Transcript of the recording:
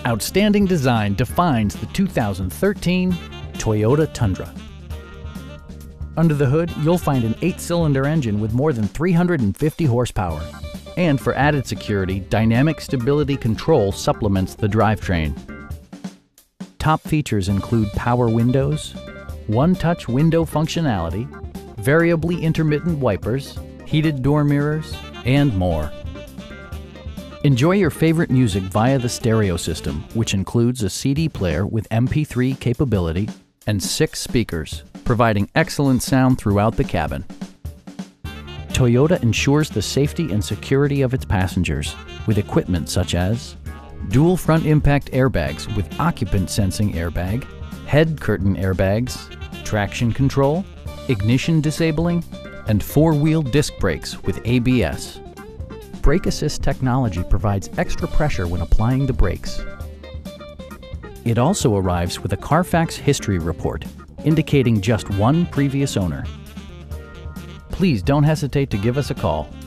Outstanding design defines the 2013 Toyota Tundra. Under the hood, you'll find an 8-cylinder engine with more than 350 horsepower. And for added security, dynamic stability control supplements the drivetrain. Top features include power windows, one-touch window functionality, variably intermittent wipers, heated door mirrors, and more. Enjoy your favorite music via the stereo system, which includes a CD player with MP3 capability and 6 speakers, providing excellent sound throughout the cabin. Toyota ensures the safety and security of its passengers with equipment such as dual front impact airbags with occupant sensing airbag, head curtain airbags, traction control, ignition disabling, and 4-wheel disc brakes with ABS. Brake Assist technology provides extra pressure when applying the brakes. It also arrives with a Carfax history report, indicating just one previous owner. Please don't hesitate to give us a call.